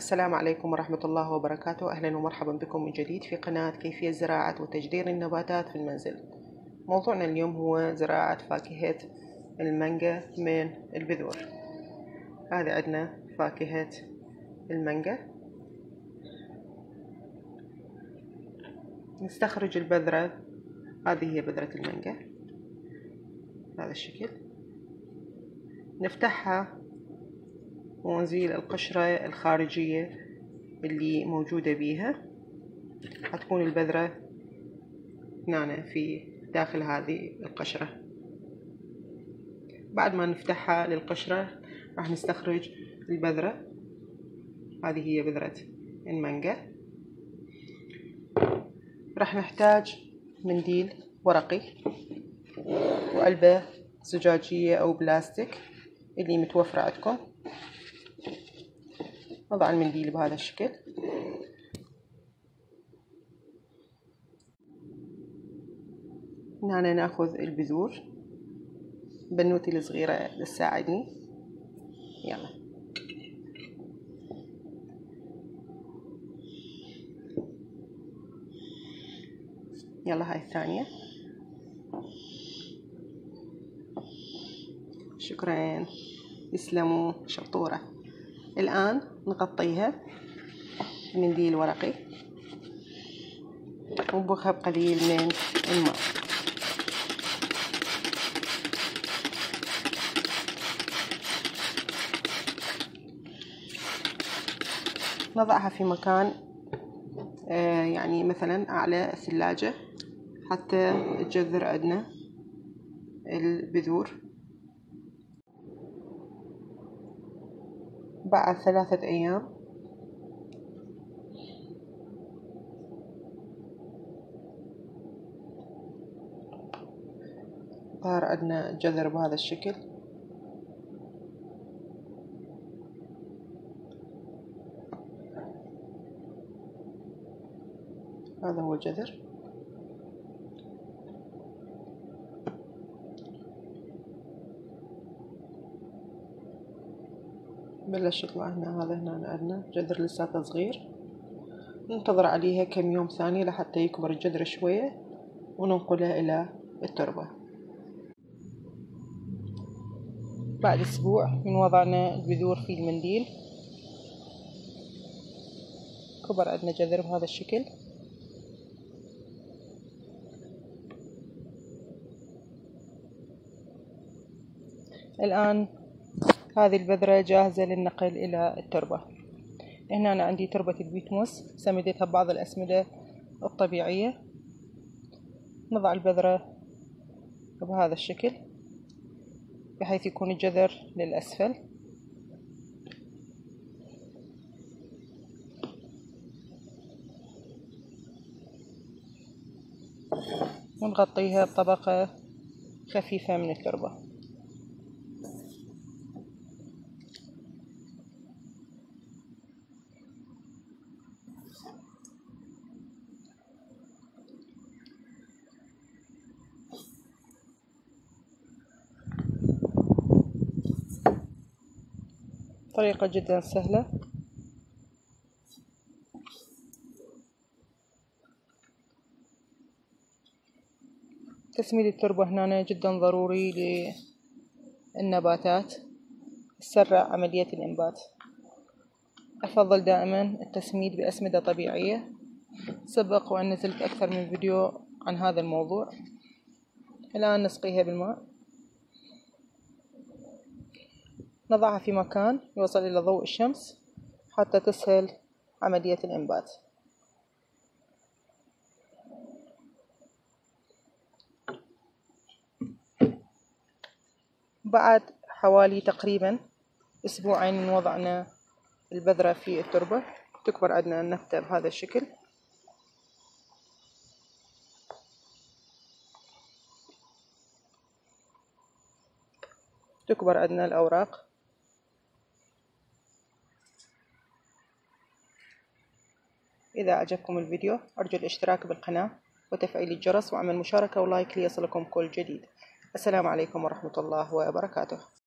السلام عليكم ورحمة الله وبركاته. أهلا ومرحبا بكم من جديد في قناة كيفية زراعة وتجدير النباتات في المنزل. موضوعنا اليوم هو زراعة فاكهة المانجا من البذور. هذا عندنا فاكهة المانجا. نستخرج البذرة، هذه هي بذرة المانجا بهذا الشكل. نفتحها ونزيل القشرة الخارجية اللي موجودة بيها. هتكون البذرة هنا في داخل هذه القشرة. بعد ما نفتحها للقشرة راح نستخرج البذرة. هذه هي بذرة المانجا. راح نحتاج منديل ورقي وعلبة زجاجية أو بلاستيك اللي متوفرة عندكم. نضع المنديل بهذا الشكل. هنا ناخذ البذور. بنوتي الصغيرة تساعدني. يلا هاي الثانية. شكرا، يسلموا، شطورة. الآن نغطيها بمنديل ورقي ونبخها بقليل من الماء. نضعها في مكان يعني مثلا أعلى الثلاجة حتى تجذر عندنا البذور. بعد 3 أيام ظهر عندنا جذر بهذا الشكل. هذا هو الجذر. بلش يطلع هنا. هذا هنا عندنا جذر لساته صغير. ننتظر عليها كم يوم ثاني لحتى يكبر الجذر شوية وننقله إلى التربة. بعد أسبوع من وضعنا البذور في المنديل كبر عندنا جذر بهذا الشكل. الآن هذه البذرة جاهزة للنقل إلى التربة. هنا أنا عندي تربة البيتموس سمدتها ببعض الأسمدة الطبيعية. نضع البذرة بهذا الشكل بحيث يكون الجذر للأسفل. ونغطيها بطبقة خفيفة من التربة. طريقة جدا سهلة. تسميد التربة هنا جدا ضروري للنباتات، تسرع عملية الإنبات. أفضل دائما التسميد بأسمدة طبيعية. سبق وأن نزلت أكثر من فيديو عن هذا الموضوع. الآن نسقيها بالماء. نضعها في مكان يوصل إلى ضوء الشمس حتى تسهل عملية الإنبات. بعد حوالي تقريبا أسبوعين من وضعنا البذرة في التربة تكبر عندنا النبتة بهذا الشكل. تكبر عندنا الأوراق. إذا أعجبكم الفيديو أرجو الاشتراك بالقناة وتفعيل الجرس وعمل مشاركة ولايك ليصلكم كل جديد. السلام عليكم ورحمة الله وبركاته.